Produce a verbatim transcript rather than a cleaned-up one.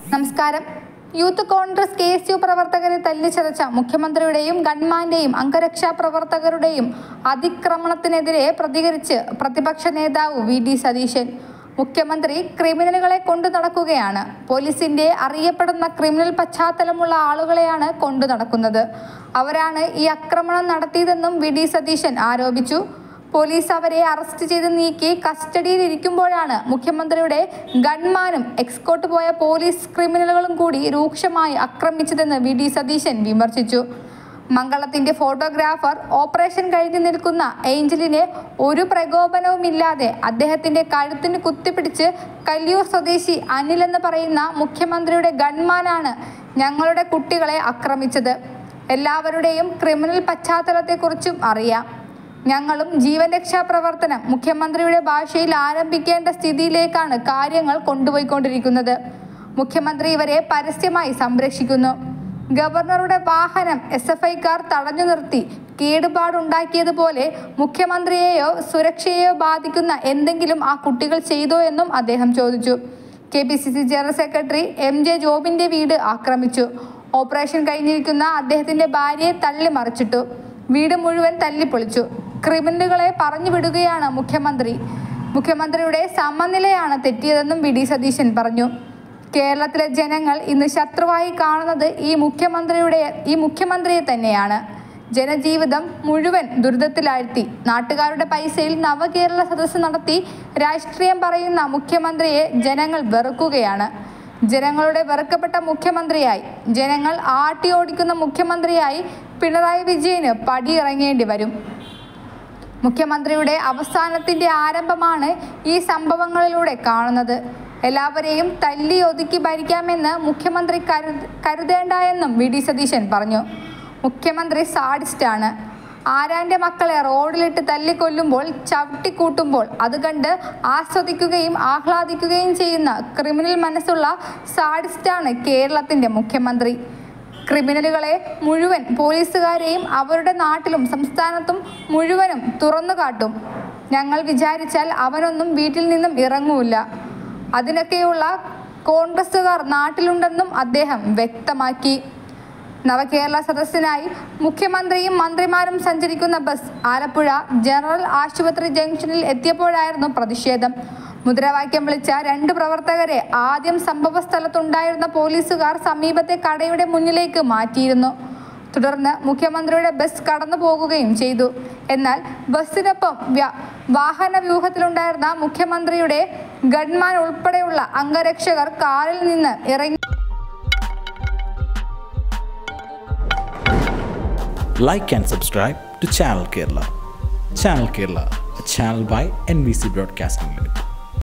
നമസ്കാരം. Youth congress K S U പ്രവർത്തകരെ തല്ലിച്ചതച്ച മുഖ്യമന്ത്രിയുടെയും ഗൺമാന്റെയും അംഗരക്ഷാ പ്രവർത്തകരുടെയും അതിക്രമണത്തിനെതിരെ പ്രതികരിച്ച് പ്രതിപക്ഷ നേതാവ് വി ഡി സതീശൻ. മുഖ്യമന്ത്രി ക്രിമിനലുകളെ കൊണ്ടു നടക്കുകയാണ്. പോലീസിന്റെ അറിയപ്പെടുന്ന ക്രിമിനൽ പശ്ചാത്തലമുള്ള ആളുകളെയാണ് കൊണ്ടു നടക്കുന്നത്. അവരാണ് ഈ ആക്രമണം നടത്തിയതെന്നും വി ഡി സതീശൻ ആരോപിച്ചു. പോലീസ് അവരെ അറസ്റ്റ് ചെയ്ത് നീക്കി കസ്റ്റഡിയിൽ ഇരിക്കുമ്പോഴാണ് മുഖ്യമന്ത്രിയുടെ ഗൺമാനും എക്സ്കോട്ട് പോയ പോലീസ് ക്രിമിനലുകളും കൂടി രൂക്ഷമായി ആക്രമിച്ചതെന്ന് വി ഡി സതീശൻ വിമർശിച്ചു. മംഗളത്തിന്റെ ഫോട്ടോഗ്രാഫർ ഓപ്പറേഷൻ കഴിഞ്ഞു നിൽക്കുന്ന ഏഞ്ചലിനെ ഒരു പ്രകോപനവുമില്ലാതെ അദ്ദേഹത്തിന്റെ കഴുത്തിന് കുത്തിപ്പിടിച്ച് കല്ലിയൂർ സ്വദേശി അനിൽ എന്ന് പറയുന്ന മുഖ്യമന്ത്രിയുടെ ഗൺമാനാണ് ഞങ്ങളുടെ കുട്ടികളെ ആക്രമിച്ചത്. എല്ലാവരുടെയും ക്രിമിനൽ പശ്ചാത്തലത്തെക്കുറിച്ചും അറിയാം. ഞങ്ങളും ജീവൻ രക്ഷാ പ്രവർത്തനം മുഖ്യമന്ത്രിയുടെ ഭാഷയിൽ ആരംഭിക്കേണ്ട സ്ഥിതിയിലേക്കാണ് കാര്യങ്ങൾ കൊണ്ടുപോയിക്കൊണ്ടിരിക്കുന്നത്. മുഖ്യമന്ത്രി ഇവരെ പരസ്യമായി സംരക്ഷിക്കുന്നു. ഗവർണറുടെ വാഹനം എസ് എഫ് ഐക്കാർ തടഞ്ഞു നിർത്തി കേടുപാടുണ്ടാക്കിയതുപോലെ മുഖ്യമന്ത്രിയെയോ സുരക്ഷയെയോ ബാധിക്കുന്ന എന്തെങ്കിലും ആ കുട്ടികൾ ചെയ്തോ എന്നും അദ്ദേഹം ചോദിച്ചു. K P C C general secretary M J ജോബിന്റെ വീട് ആക്രമിച്ചു. ഓപ്പറേഷൻ കഴിഞ്ഞിരിക്കുന്ന അദ്ദേഹത്തിന്റെ ഭാര്യയെ തള്ളിമറിച്ചിട്ടു. വീട് മുഴുവൻ തല്ലിപ്പൊളിച്ചു. ക്രിമിനലുകളെ പറഞ്ഞു വിടുകയാണ് മുഖ്യമന്ത്രി. മുഖ്യമന്ത്രിയുടെ സമനിലയാണ് തെറ്റിയതെന്നും വി ഡി സതീശൻ പറഞ്ഞു. കേരളത്തിലെ ജനങ്ങൾ ഇന്ന് ശത്രുവായി കാണുന്നത് ഈ മുഖ്യമന്ത്രിയുടെ ഈ മുഖ്യമന്ത്രിയെ തന്നെയാണ്. ജനജീവിതം മുഴുവൻ ദുരിതത്തിലാഴ്ത്തി നാട്ടുകാരുടെ പൈസയിൽ നവകേരള സദസ്സ് നടത്തി രാഷ്ട്രീയം പറയുന്ന മുഖ്യമന്ത്രിയെ ജനങ്ങൾ വെറുക്കുകയാണ്. ജനങ്ങളുടെ വെറുക്കപ്പെട്ട മുഖ്യമന്ത്രിയായി, ജനങ്ങൾ ആട്ടി ഓടിക്കുന്ന മുഖ്യമന്ത്രിയായി പിണറായി വിജയന് പടിയിറങ്ങേണ്ടി വരും. മുഖ്യമന്ത്രിയുടെ അവസാനത്തിന്റെ ആരംഭമാണ് ഈ സംഭവങ്ങളിലൂടെ കാണുന്നത്. എല്ലാവരെയും തല്ലി ഒതുക്കി ഭരിക്കാമെന്ന് മുഖ്യമന്ത്രി കരു കരുതേണ്ട എന്നും വി ഡി സതീശൻ പറഞ്ഞു. മുഖ്യമന്ത്രി സാഡിസ്റ്റാണ്. ആരാന്റെ മക്കളെ റോഡിലിട്ട് തല്ലിക്കൊല്ലുമ്പോൾ ചവിട്ടിക്കൂട്ടുമ്പോൾ അത് കണ്ട് ആസ്വദിക്കുകയും ആഹ്ലാദിക്കുകയും ചെയ്യുന്ന ക്രിമിനൽ മനസ്സുള്ള സാഡിസ്റ്റാണ് കേരളത്തിന്റെ മുഖ്യമന്ത്രി. ക്രിമിനലുകളെ മുഴുവൻ പോലീസുകാരെയും അവരുടെ നാട്ടിലും സംസ്ഥാനത്തും മുഴുവനും തുറന്നു കാട്ടും. ഞങ്ങൾ വിചാരിച്ചാൽ അവനൊന്നും വീട്ടിൽ നിന്നും ഇറങ്ങൂല. അതിനൊക്കെയുള്ള കോൺഗ്രസുകാർ നാട്ടിലുണ്ടെന്നും അദ്ദേഹം വ്യക്തമാക്കി. നവകേരള സദസ്സിനായി മുഖ്യമന്ത്രിയും മന്ത്രിമാരും സഞ്ചരിക്കുന്ന ബസ് ആലപ്പുഴ ജനറൽ ആശുപത്രി ജംഗ്ഷനിൽ എത്തിയപ്പോഴായിരുന്നു പ്രതിഷേധം. മുദ്രാവാക്യം വിളിച്ച രണ്ട് പ്രവർത്തകരെ ആദ്യം സംഭവ സ്ഥലത്തുണ്ടായിരുന്ന പോലീസുകാർ സമീപത്തെ കടയുടെ മുന്നിലേക്ക് മാറ്റിയിരുന്നു. തുടർന്ന് മുഖ്യമന്ത്രിയുടെ ബസ് കടന്നു പോകുകയും ചെയ്തു. എന്നാൽ ബസ്സിനൊപ്പം വാഹന വ്യൂഹത്തിലുണ്ടായിരുന്ന മുഖ്യമന്ത്രിയുടെ ഗൺമാൻ ഉൾപ്പെടെയുള്ള അംഗരക്ഷകർ കാറിൽ നിന്ന് ഇറങ്ങി. Like and subscribe to Channel Kerala. Channel Kerala, a channel by N B C Broadcasting Limited.